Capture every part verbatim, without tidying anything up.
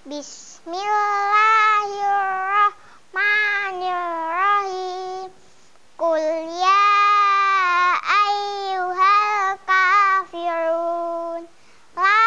Bismillahirrahmanirrahim. Qul ya ayyuhal kafirun. La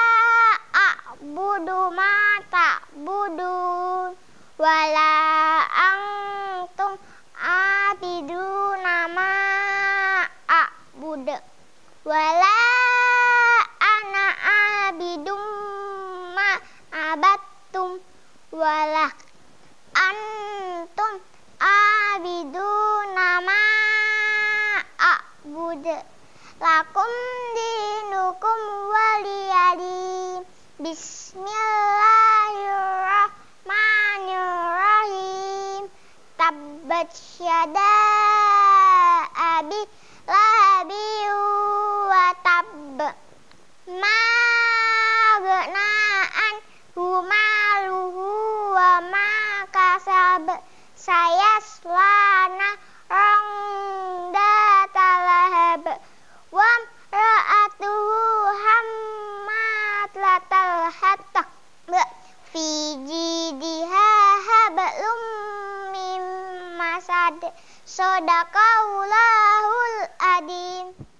a'budu ma ta'budun. Wala antum abiduna ma a'budu. Wala ana abidum ma abattum. Wala antum abiduna ma a'budu. Lakum dinukum waliyadin. Bismillahirrahmanirrahim. Tabbat yada abi lahabi wa tabb. Ma aghna anhu maluhu wa ma kasab. Sayasla naran dzata lahab. Wa imra'atuhu hammalatal hatab. Fi jidiha hablum mim masad. Shadaqallahul adzim.